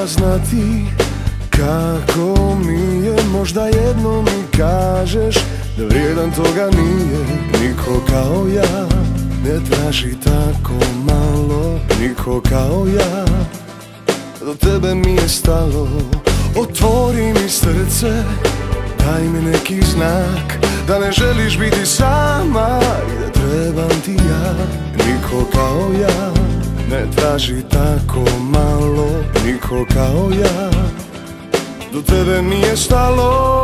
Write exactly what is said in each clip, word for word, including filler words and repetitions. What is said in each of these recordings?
htjela znati kako mi je, možda jednom mi kažeš da vrijedan toga nije niko kao ja. Ne traži tako malo niko kao ja. Do tebe mi je stalo, otvori mi srce, daj mi neki znak da ne želiš biti sama i da trebam ti ja. Niko kao ja, ne traži tako malo niko kao ja. Do tebe mi je stalo.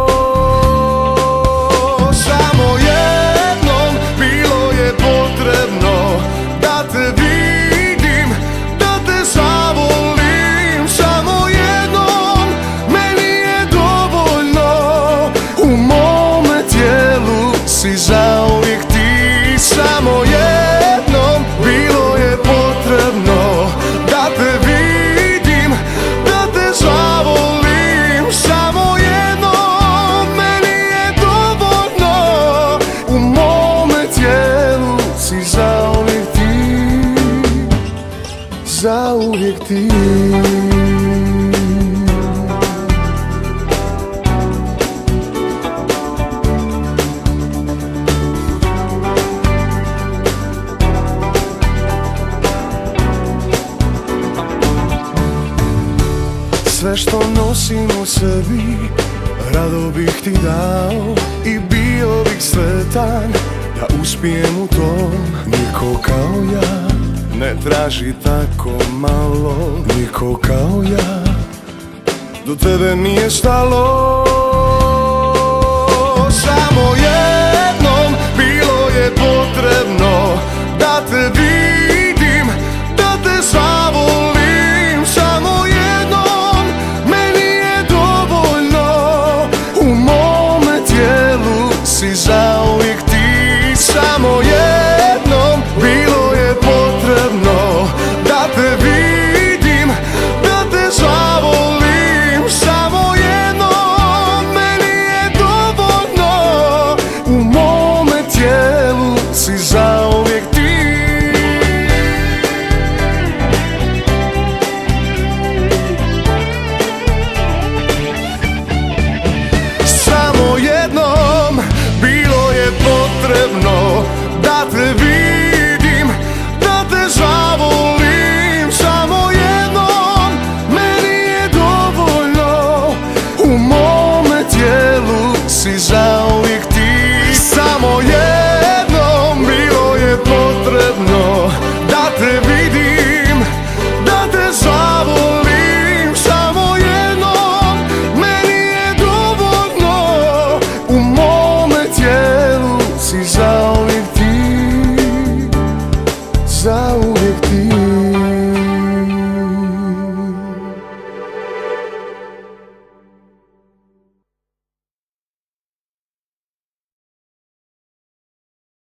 Samo jednom bilo je potrebno da te vidim, da te zavolim. Samo jednom meni je dovoljno, u mome tijelu si zauvijek ti. Samo jednom bilo je potrebno da te vidim, da te zavolim. Samo jednom meni je dovoljno, u mome tijelu si zauvijek ti, zauvijek ti. Sve što nosim u sebi rado bih ti dao i bio bih sretan da uspijem u tom. Niko kao ja, ne traži tako malo niko kao ja. Do tebe mi je stalo. Samo je